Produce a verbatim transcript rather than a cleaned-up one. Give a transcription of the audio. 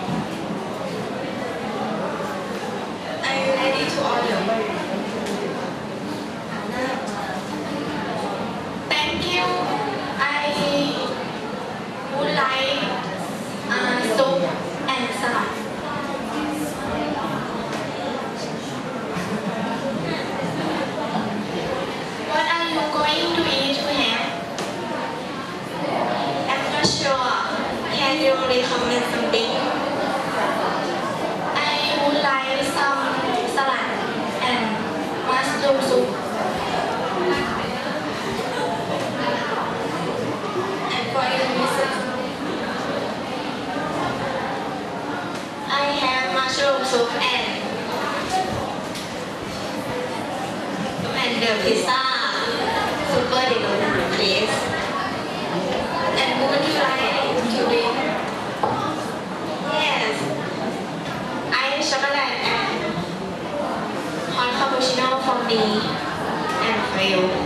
Are you ready to order? Thank you. I would like uh, soup and salad. What are you going to eat to have? I'm not sure. Can you recommend something? I would like some salad and mushroom soup. And for your missus, I have mushroom soup and and the pizza. Super delicious, please. And would you like to drink? Yes. Ice chocolate and hot cappuccino for me and for you.